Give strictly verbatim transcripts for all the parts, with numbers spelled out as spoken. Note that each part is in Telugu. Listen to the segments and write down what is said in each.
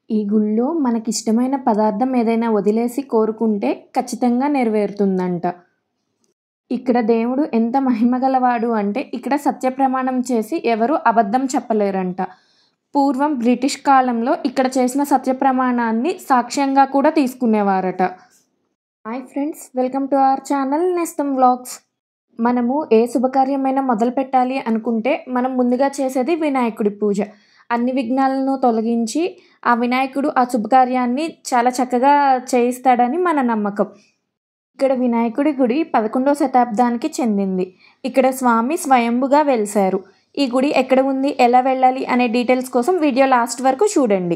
ఈ గుళ్ళో మనకిష్టమైన పదార్థం ఏదైనా వదిలేసి కోరుకుంటే ఖచ్చితంగా నెరవేరుతుందంట. ఇక్కడ దేవుడు ఎంత మహిమగలవాడు అంటే ఇక్కడ సత్యప్రమాణం చేసి ఎవరు అబద్ధం చెప్పలేరంట. పూర్వం బ్రిటిష్ కాలంలో ఇక్కడ చేసిన సత్యప్రమాణాన్ని సాక్ష్యంగా కూడా తీసుకునేవారట. Hi friends, welcome to our channel Nestham vlogs. మనము ఏ శుభకార్యమైనా మొదలుపెట్టాలి అనుకుంటే మనం ముందుగా చేసేది వినాయకుడి పూజ. అన్ని విఘ్నాలను తొలగించి ఆ వినాయకుడు ఆ శుభకార్యాన్ని చాలా చక్కగా చేయిస్తాడని మన నమ్మకం. ఇక్కడ వినాయకుడి గుడి పదకొండవ శతాబ్దానికి చెందింది. ఇక్కడ స్వామి స్వయంభుగా వెలిశారు. ఈ గుడి ఎక్కడ ఉంది, ఎలా వెళ్ళాలి అనే డీటెయిల్స్ కోసం వీడియో లాస్ట్ వరకు చూడండి.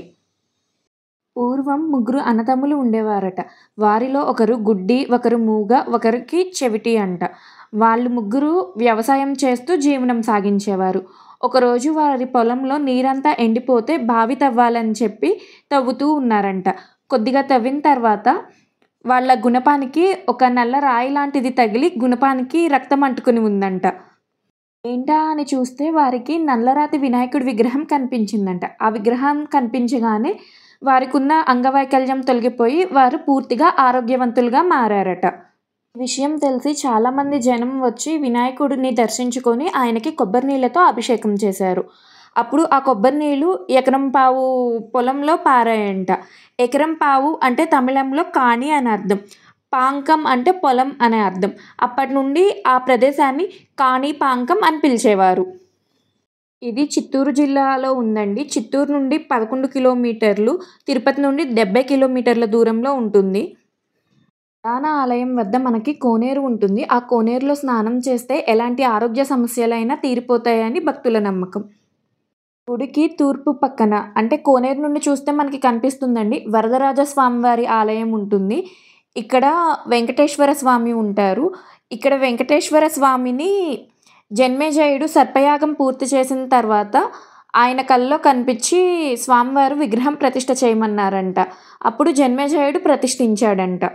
పూర్వం ముగ్గురు అన్నదమ్ములు ఉండేవారట. వారిలో ఒకరు గుడ్డి, ఒకరు మూగ, ఒకరికి చెవిటి అంట. వాళ్ళు ముగ్గురు వ్యవసాయం చేస్తూ జీవనం సాగించేవారు. ఒకరోజు వారి పొలంలో నీరంతా ఎండిపోతే బావి తవ్వాలని చెప్పి తవ్వుతూ ఉన్నారంట. కొద్దిగా తవ్విన తర్వాత వాళ్ళ గుణపానికి ఒక నల్ల రాయి లాంటిది తగిలి గుణపానికి రక్తం అంటుకుని ఉందంట. ఏంటా అని చూస్తే వారికి నల్లరాతి వినాయకుడి విగ్రహం కనిపించిందంట. ఆ విగ్రహం కనిపించగానే వారికి ఉన్న అంగవైకల్యం తొలగిపోయి వారు పూర్తిగా ఆరోగ్యవంతులుగా మారారట. ఈ విషయం తెలిసి చాలామంది జనం వచ్చి వినాయకుడిని దర్శించుకొని ఆయనకి కొబ్బరి నీళ్ళతో అభిషేకం చేశారు. అప్పుడు ఆ కొబ్బరి నీళ్ళు ఎకరం పావు పొలంలో పారాయంట. ఎకరం పావు అంటే తమిళంలో కాణి అని అర్థం, పాంకం అంటే పొలం అనే అర్థం. అప్పటి నుండి ఆ ప్రదేశాన్ని కాణిపాంకం అని పిలిచేవారు. ఇది చిత్తూరు జిల్లాలో ఉందండి. చిత్తూరు నుండి పదకొండు కిలోమీటర్లు, తిరుపతి నుండి డెబ్బై కిలోమీటర్ల దూరంలో ఉంటుంది. ప్రధాన ఆలయం వద్ద మనకి కోనేరు ఉంటుంది. ఆ కోనేరులో స్నానం చేస్తే ఎలాంటి ఆరోగ్య సమస్యలైనా తీరిపోతాయని భక్తుల నమ్మకం. గుడికి తూర్పు పక్కన అంటే కోనేరు నుండి చూస్తే మనకి కనిపిస్తుందండి వరదరాజ స్వామివారి ఆలయం ఉంటుంది. ఇక్కడ వెంకటేశ్వర స్వామి ఉంటారు. ఇక్కడ వెంకటేశ్వర స్వామిని జన్మేజయుడు సర్పయాగం పూర్తి చేసిన తర్వాత ఆయన కల్లో కనిపించి స్వామివారు విగ్రహం ప్రతిష్ఠ చేయమన్నారంట. అప్పుడు జన్మేజయుడు ప్రతిష్ఠించాడంట.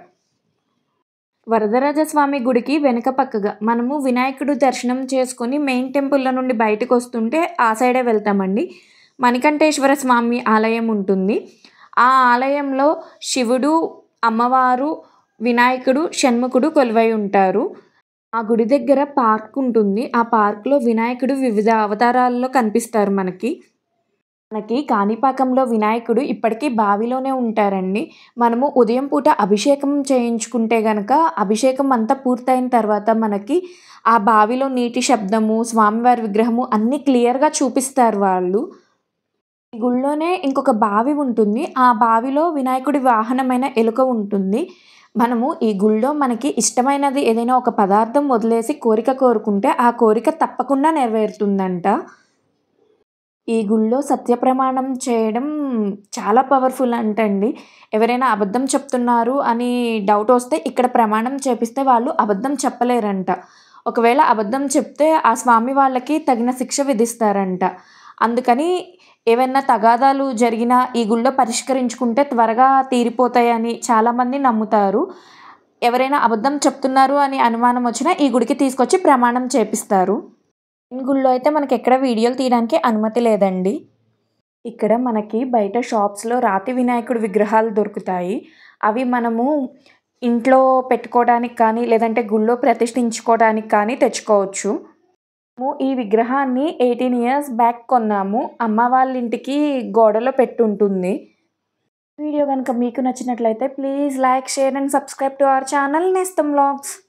వరదరాజస్వామి గుడికి వెనుక పక్కగా మనము వినాయకుడు దర్శనం చేసుకొని మెయిన్ టెంపుల్లో నుండి బయటకు వస్తుంటే ఆ సైడే వెళ్తామండి. మణికంఠేశ్వర స్వామి ఆలయం ఉంటుంది. ఆ ఆలయంలో శివుడు, అమ్మవారు, వినాయకుడు, షణ్ముఖుడు కొలువై ఉంటారు. ఆ గుడి దగ్గర పార్క్ ఉంటుంది. ఆ పార్క్లో వినాయకుడు వివిధ అవతారాల్లో కనిపిస్తారు మనకి. మనకి కాణిపాకంలో వినాయకుడు ఇప్పటికీ బావిలోనే ఉంటారండి. మనము ఉదయం పూట అభిషేకం చేయించుకుంటే గనక అభిషేకం అంతా పూర్తయిన తర్వాత మనకి ఆ బావిలో నీటి శబ్దము, స్వామివారి విగ్రహము అన్నీ క్లియర్గా చూపిస్తారు వాళ్ళు. ఈ గుళ్ళోనే ఇంకొక బావి ఉంటుంది. ఆ బావిలో వినాయకుడి వాహనమైన ఎలుక ఉంటుంది. మనము ఈ గుళ్ళో మనకి ఇష్టమైనది ఏదైనా ఒక పదార్థం వదిలేసి కోరిక కోరుకుంటే ఆ కోరిక తప్పకుండా నెరవేరుతుందంట. ఈ గుళ్ళో సత్యప్రమాణం చేయడం చాలా పవర్ఫుల్ అంటండి. ఎవరైనా అబద్ధం చెప్తున్నారు అని డౌట్ వస్తే ఇక్కడ ప్రమాణం చేపిస్తే వాళ్ళు అబద్ధం చెప్పలేరంట. ఒకవేళ అబద్ధం చెప్తే ఆ స్వామి వాళ్ళకి తగిన శిక్ష విధిస్తారంట. అందుకని ఏవైనా తగాదాలు జరిగినా ఈ గుళ్ళో పరిష్కరించుకుంటే త్వరగా తీరిపోతాయని చాలామంది నమ్ముతారు. ఎవరైనా అబద్ధం చెప్తున్నారు అని అనుమానం వచ్చినా ఈ గుడికి తీసుకొచ్చి ప్రమాణం చేపిస్తారు. ఈ గుళ్ళో అయితే మనకి ఎక్కడ వీడియోలు తీయడానికి అనుమతి లేదండి. ఇక్కడ మనకి బయట షాప్స్లో రాతి వినాయకుడి విగ్రహాలు దొరుకుతాయి. అవి మనము ఇంట్లో పెట్టుకోవడానికి కానీ లేదంటే గుళ్ళో ప్రతిష్ఠించుకోవడానికి కానీ తెచ్చుకోవచ్చు. మేము ఈ విగ్రహాన్ని ఎయిటీన్ ఇయర్స్ బ్యాక్ కొన్నాము. అమ్మ వాళ్ళ ఇంటికి గోడలో పెట్టుంటుంది. వీడియో కనుక మీకు నచ్చినట్లయితే please like, share and subscribe to our channel Nestham vlogs.